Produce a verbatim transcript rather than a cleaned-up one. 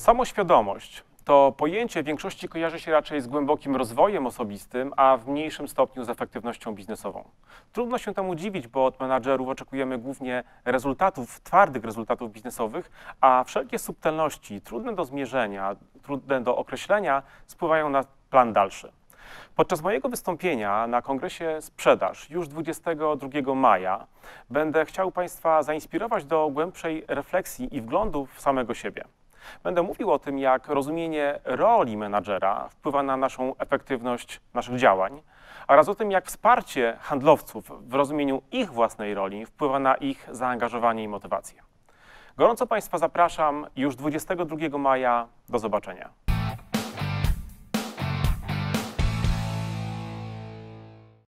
Samoświadomość to pojęcie w większości kojarzy się raczej z głębokim rozwojem osobistym, a w mniejszym stopniu z efektywnością biznesową. Trudno się temu dziwić, bo od menadżerów oczekujemy głównie rezultatów, twardych rezultatów biznesowych, a wszelkie subtelności, trudne do zmierzenia, trudne do określenia, spływają na plan dalszy. Podczas mojego wystąpienia na kongresie Sprzedaż już dwudziestego drugiego maja będę chciał Państwa zainspirować do głębszej refleksji i wglądu w samego siebie. Będę mówił o tym, jak rozumienie roli menadżera wpływa na naszą efektywność naszych działań, oraz o tym, jak wsparcie handlowców w rozumieniu ich własnej roli wpływa na ich zaangażowanie i motywację. Gorąco Państwa zapraszam już dwudziestego drugiego maja. Do zobaczenia.